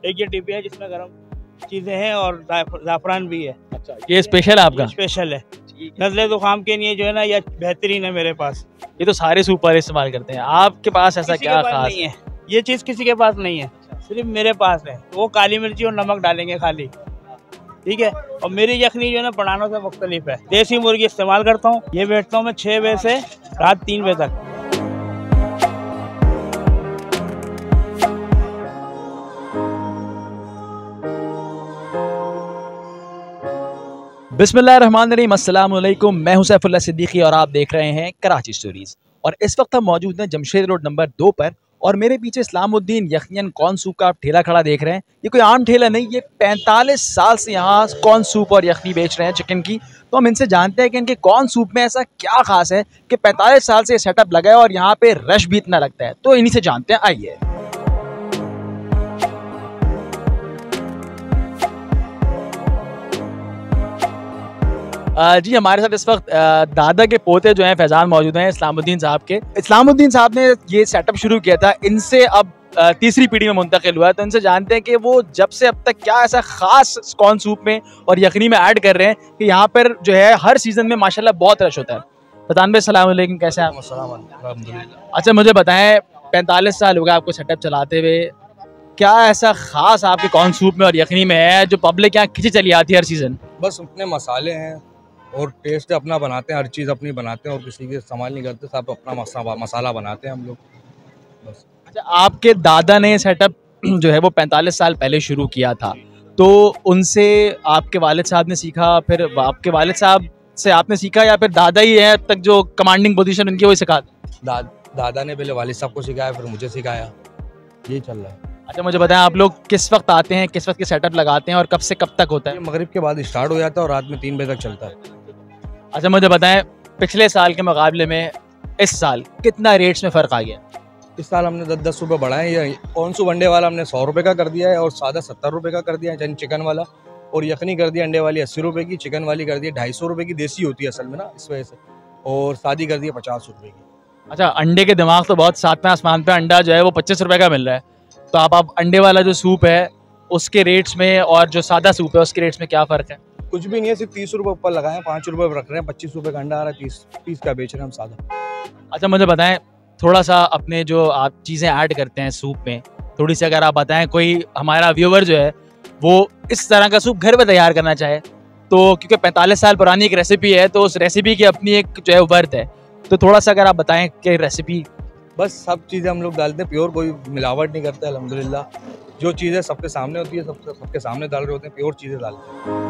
एक ये डिब्बी है जिसमें गर्म चीज़ें हैं और ज़ाफ़रान भी है। अच्छा, ये स्पेशल है आपका? स्पेशल है, नज़ले ज़ुकाम के लिए जो है ना, यह बेहतरीन है मेरे पास। ये तो सारे सूप वाले इस्तेमाल करते हैं, आपके पास ऐसा क्या खास नहीं है? ये चीज़ किसी के पास नहीं है, सिर्फ मेरे पास है। वो काली मिर्ची और नमक डालेंगे खाली, ठीक है। और मेरी यखनी जो है ना बनानों से मुख्तलिफ है। देसी मुर्गी इस्तेमाल करता हूँ। ये बैठता हूँ मैं 6 बजे से रात 3 बजे तक। बिस्मिल्लाहिर्रहमानिर्रहीम, अस्सलाम वालेकुम। मैं हूं सैफुल्लाह सिद्दीकी और आप देख रहे हैं कराची स्टोरीज। और इस वक्त हम मौजूद हैं जमशेद रोड नंबर 2 पर, और मेरे पीछे इस्लामुद्दीन यखनियन कॉर्न सूप का आप ठेला खड़ा देख रहे हैं। ये कोई आम ठेला नहीं, ये 45 साल से यहाँ कॉर्न सूप और यखनी बेच रहे हैं चिकन की। तो हम इनसे जानते हैं कि इनके कॉर्न सूप में ऐसा क्या खास है कि 45 साल से ये सेटअप लगा है और यहाँ पे रश भी इतना लगता है। तो इन्हीं से जानते हैं, आइए। जी, हमारे साथ इस वक्त दादा के पोते जो हैं फैजान मौजूद हैं, इस्लामुद्दीन साहब के। इस्लामुद्दीन साहब ने ये सेटअप शुरू किया था, इनसे अब तीसरी पीढ़ी में मुंतकिल हुआ है। तो इनसे जानते हैं कि वो जब से अब तक क्या ऐसा खास कॉर्न सूप में और यखनी में ऐड कर रहे हैं कि यहाँ पर जो है हर सीजन में माशाल्लाह बहुत रश होता है। फैजान भाई, अस्सलाम वालेकुम, कैसे हैं आप? अच्छा, मुझे बताएं, 45 साल हो गए आपको सेटअप चलाते हुए, क्या ऐसा खास आपके कॉर्न सूप में और यखनी में है जो पब्लिक यहाँ खिंची चली आती है हर सीजन? बस अपने मसाले हैं और टेस्ट अपना बनाते हैं, हर चीज़ अपनी बनाते हैं और किसी के इस्तेमाल नहीं करते, सब अपना मसाला बनाते हैं हम लोग बस। अच्छा, आपके दादा ने सेटअप जो है वो 45 साल पहले शुरू किया था, तो उनसे आपके वालिद साहब ने सीखा, फिर आपके वालिद साहब से आपने सीखा, या फिर दादा ही है अब तक जो कमांडिंग पोजीशन उनकी वही सिखा? दादा ने पहले वालिद साहब को सिखाया, फिर मुझे सिखाया, ये चल रहा है। अच्छा, मुझे बताएं, आप लोग किस वक्त आते हैं, किस वक्त के सेटअप लगाते हैं और कब से कब तक होता है? मगरिब के बाद स्टार्ट हो जाता है और रात में 3 बजे तक चलता है। अच्छा, मुझे बताएं, पिछले साल के मुकाबले में इस साल कितना रेट्स में फ़र्क आ गया? इस साल हमने 10-10 रुपये बढ़ाए हैं। ये कौन सा अंडे वाला हमने 100 रुपये का कर दिया है और सादा 70 रुपये का कर दिया है चिकन वाला, और यखनी कर दिया अंडे वाली 80 रुपये की, चिकन वाली कर दी 250 रुपये की, देसी होती है असल में ना, इस वजह से, और सादी कर दी है 50 रुपये की। अच्छा, अंडे के दिमाग तो बहुत सातवें आसमान पे, अंडा जो है वो 25 रुपये का मिल रहा है। तो आप अंडे वाला जो सूप है उसके रेट्स में और जो सादा सूप है उसके रेट्स में क्या फ़र्क है? कुछ भी नहीं है, सिर्फ 30 रुपये ऊपर लगाए हैं, 5 रुपये रख रहे हैं, 25 रुपये का अंडा आ रहा है, 30 का बेच रहे हैं हम सादा। अच्छा, मुझे बताएं, थोड़ा सा अपने जो आप चीज़ें ऐड करते हैं सूप में, थोड़ी सी अगर आप बताएं, कोई हमारा व्यूवर जो है वो इस तरह का सूप घर में तैयार करना चाहे तो, क्योंकि 45 साल पुरानी एक रेसिपी है तो उस रेसिपी की अपनी एक जो है वर्थ है, तो थोड़ा सा अगर आप बताएं कि रेसिपी। बस सब चीज़ें हम लोग डालते हैं प्योर, कोई मिलावट नहीं करते अल्हम्दुलिल्लाह। जो चीज़ें सबके सामने होती है सबके सामने डाल रहे होते हैं, प्योर चीज़ें डालते हैं।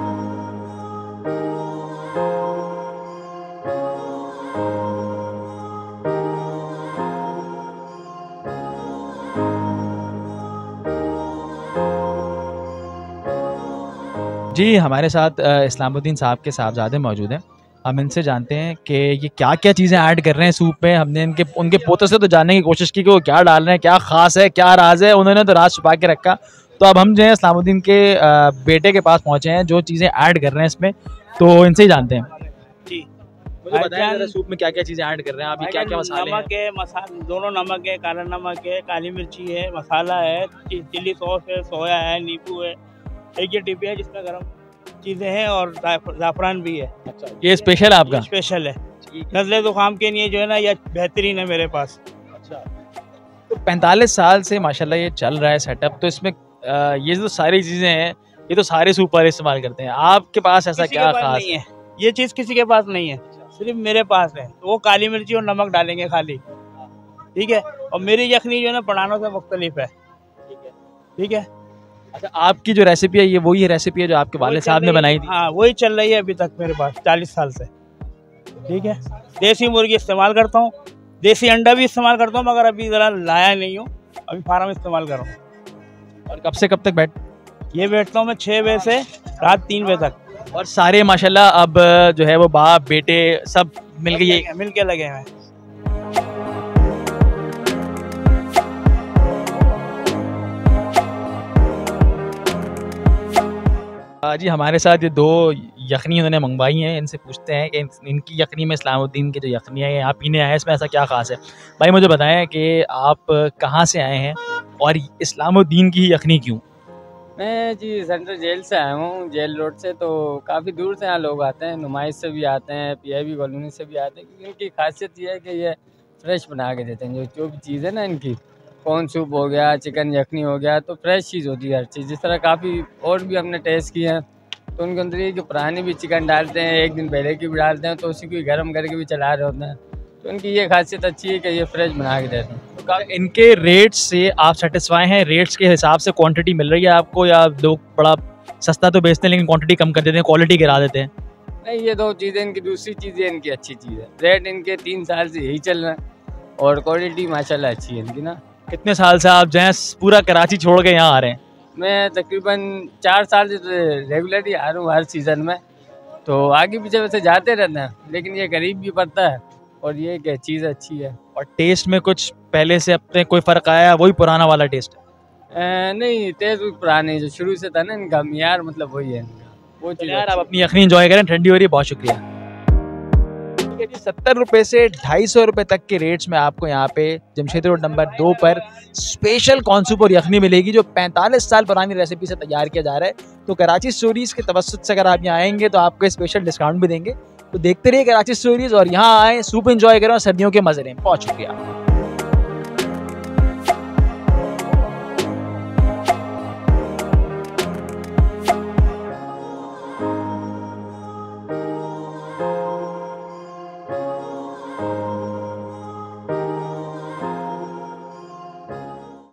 जी, हमारे साथ इस्लामुद्दीन साहब के साहबजादे मौजूद हैं। हम इनसे जानते हैं कि ये क्या क्या चीज़ें ऐड कर रहे हैं सूप में। हमने उनके पोतों से तो जानने की कोशिश की कि वो क्या डाल रहे हैं, क्या ख़ास है, क्या राज है। उन्होंने तो राज छुपा के रखा। तो अब हम जो है इस्लामुद्दीन के बेटे के पास पहुँचे हैं जो चीज़ें ऐड कर रहे हैं इसमें, तो इनसे ही जानते हैं। जी, मुझे बताएं जरा सूप में क्या क्या चीज़ें ऐड कर रहे हैं आप, क्या क्या मसाले? नमक है, दोनों नमक है, काला नमक है, काली मिर्ची है, मसाला है, चिली सॉस है, सोया है, नींबू है। एक ये डिब्बी है जिसमें गर्म चीज़ें हैं और ज़ाफ़रान भी है। अच्छा, ये स्पेशल है आपका? स्पेशल है, नज़ले ज़ुकाम के लिए जो है ना, यह बेहतरीन है मेरे पास। अच्छा, तो 45 साल से माशाल्लाह ये चल रहा है सेटअप, तो इसमें ये जो सारी चीज़ें हैं ये तो सारे सूप वाले इस्तेमाल करते हैं, आपके पास ऐसा क्या खास नहीं है? ये चीज़ किसी के पास नहीं है, सिर्फ मेरे पास है। तो वो काली मिर्ची और नमक डालेंगे खाली, ठीक है। और मेरी यखनी जो है ना बनानों से मुख्तलिफ है, ठीक है। अच्छा, आपकी जो रेसिपी है ये वही रेसिपी है जो आपके वालिद साहब ने बनाई थी? हाँ, वही चल रही है अभी तक मेरे पास 40 साल से, ठीक है। देसी मुर्गी इस्तेमाल करता हूँ, देसी अंडा भी इस्तेमाल करता हूँ, मगर अभी ज़रा लाया नहीं हूँ, अभी फार्म इस्तेमाल कर रहा हूँ। और कब से कब तक बैठता हूँ मैं 6 बजे से रात 3 बजे तक। और सारे माशाल्लाह अब जो है वो बाप बेटे सब मिल के लगे हैं। जी, हमारे साथ ये 2 यखनी उन्होंने मंगवाई हैं, इनसे पूछते हैं कि इनकी यखनी में इस्लामुद्दीन की जो यखनी है यहाँ पीने आए हैं, इसमें ऐसा क्या ख़ास है। भाई, मुझे बताएं कि आप कहाँ से आए हैं और इस्लामुद्दीन की यखनी क्यों? मैं जी सेंट्रल जेल से आया हूँ, जेल रोड से। तो काफ़ी दूर से यहाँ लोग आते हैं, नुमाइश से भी आते हैं, पीआईबी कॉलोनी से भी आते हैं, क्योंकि इनकी खासियत ये है कि ये फ्रेश बना के देते हैं। जो भी चीज़ है ना इनकी, कॉर्न सूप हो गया, चिकन यखनी हो गया, तो फ्रेश चीज़ होती है हर चीज़। जिस तरह काफ़ी और भी हमने टेस्ट किए हैं, तो उनके अंदर ये कि पुरानी भी चिकन डालते हैं, एक दिन पहले की भी डालते हैं, तो उसी को गर्म करके भी चला रहे होते हैं। तो इनकी ये खासियत अच्छी है कि ये फ्रेश बना के देते हैं। तो इनके रेट्स से आप सेटिस्फाई हैं? रेट्स के हिसाब से क्वांटिटी मिल रही है आपको, या लोग बड़ा सस्ता तो बेचते हैं लेकिन क्वांटिटी कम कर देते हैं, क्वालिटी गिरा देते हैं? नहीं, ये दो चीज़ें इनकी। दूसरी चीज़ इनकी अच्छी चीज़ है, रेट इनके 3 साल से यही चल रहा है और क्वालिटी माशाल्लाह अच्छी है इनकी ना। कितने साल से आप जो है पूरा कराची छोड़ के यहाँ आ रहे हैं? मैं तकरीबन 4 साल से रेगुलर ही आ रहा हूँ हर सीज़न में। तो आगे पीछे वैसे जाते रहते हैं, लेकिन ये करीब भी पड़ता है और ये क्या चीज़ अच्छी है। और टेस्ट में कुछ पहले से अपने कोई फ़र्क आया, वही पुराना वाला टेस्ट? नहीं, टेस्ट भी पुराने जो शुरू से था ना इनका मियार, मतलब वही है इनका, वो चीज़ यार अच्छी आप है। अपनी यखनी एंजॉय करें, ठंडी हो रही है, बहुत शुक्रिया। ठीक है जी, 70 रुपये से 250 रुपये तक के रेट्स में आपको यहाँ पे जमशेद रोड नंबर 2 पर स्पेशल कॉर्न सूप और यखनी मिलेगी, जो 45 साल पुरानी रेसिपी से तैयार किया जा रहा है। तो कराची स्टोरीज़ के तवस्सुत से अगर आप यहाँ आएंगे तो आपको स्पेशल डिस्काउंट भी देंगे। तो देखते रहिए कराची स्टोरीज़ और यहाँ आए, सूप एंजॉय करें और सर्दियों के मज़े लें। बहुत शुक्रिया।